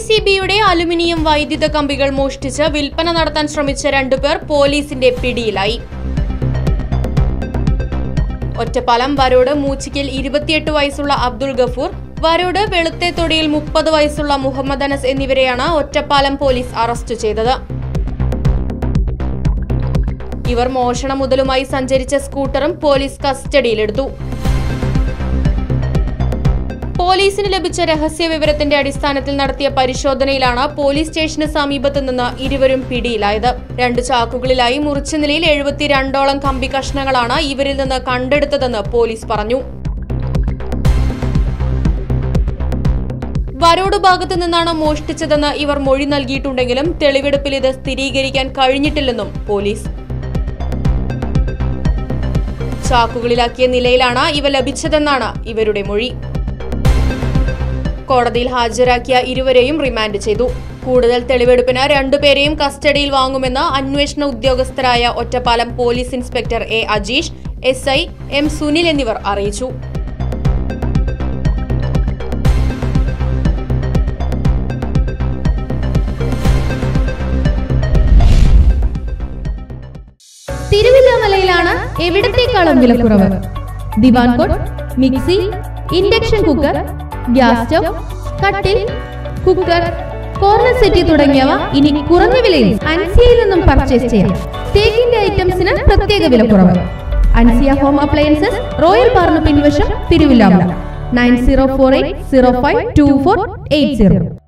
കെഎസ്ഇബിയുടെ aluminium വൈദ്യുത കമ്പികൾ മോഷ്ടിച്ച് വിൽപ്പന നടത്താൻ ശ്രമിച്ച 2 പേർ പോലീസിന്റെ പിടിയിലായി. ഒറ്റപ്പാലം വരോട് മൂച്ചിക്കൽ 28 വയസ്സുള്ള അബ്ദുൾ ഗഫൂർ, വരോട് വെളുത്തേത്തൊടിയിൽ 30 വയസ്സുള്ള മുഹമ്മദ് അനസ് എന്നിവരെയാണ് ഒറ്റപ്പാലം പോലീസ് അറസ്റ്റ് ചെയ്തത്. ഇവർ മോഷണ മുതലുമായി സഞ്ചരിച്ച സ്കൂട്ടറും പോലീസ് കസ്റ്റഡിയിലെടുത്തു. പോലീസിന് ലഭിച്ച രഹസ്യ വിവരത്തിന്റെ അടിസ്ഥാനത്തിൽ നടത്തിയ പരിശോധനയിലാണ് പോലീസ് സ്റ്റേഷന് സമീപത്ത് നിന്ന് ഇരുവരും പിടിയിലായത്. 2 ചാക്കുകളിലായി മുറിച്ച നിലയിൽ 72ഓളം കമ്പി കഷ്ണങ്ങളാണ് ഇവരിൽ നിന്ന് കണ്ടെടുത്തതെന്ന് പോലീസ് പറഞ്ഞു. വരോട് ഭാഗത്തു നിന്നാണ് മോഷ്ടിച്ചതെന്ന് ഇവർ മൊഴി നൽകിയിട്ടുണ്ടെങ്കിലും തെളിവെടുപ്പിൽ ഇത് സ്ഥിരീകരിക്കാൻ കഴിഞ്ഞിട്ടില്ലെന്നും പോലീസ്. ചാക്കുകളിലാക്കിയ നിലയിലാണ് ഇവ ലഭിച്ചതെന്നാണ് ഇവരുടെ മൊഴി. കോടതിയിൽ ഹാജരാക്കിയ ഇരുവരെയും റിമാൻഡ് ചെയ്തു. കൂടുതൽ തെളിവെടുപ്പിന് 2 പേരെയും കസ്റ്റഡിയിൽ വാങ്ങുമെന്ന് അന്വേഷണ ഉദ്യോഗസ്ഥരായ Ottapalam police inspector A Ajeesh, SI M Sunil എന്നിവർ അറിയിച്ചു. തിരുവില്ലാമലയിലാണ് എവിടത്തേക്കാളും വിലക്കുറവ്. Divan cot, mixie, induction cooker, gas stove, കട്ടിൽ, കുക്കർ, കോർണർ സെറ്റി തുടങ്ങിയവ ഇനി കുറഞ്ഞ വിലയിൽ അൻസിയയിൽ നിന്നും പർച്ചേസ് ചെയ്യാം. തേക്കിന്റെ ഐറ്റംസിന് പ്രത്യേക വിലക്കുറവ്. അൻസിയ ഹോം അപ്ലയൻസസ്, റോയൽ പാർന്ന് പിൻവശം, തിരുവില്ലാമല. 9048052480.